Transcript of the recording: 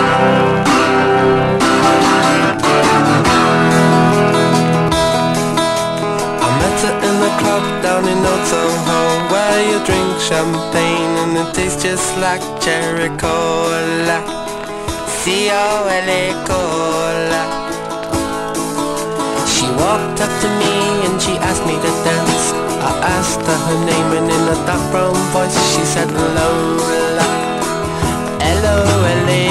Down in Old Soho, where you drink champagne and it tastes just like cherry cola, C-O-L-A cola. She walked up to me and she asked me to dance. I asked her her name and in a dark brown voice she said Lola, L-O-L-A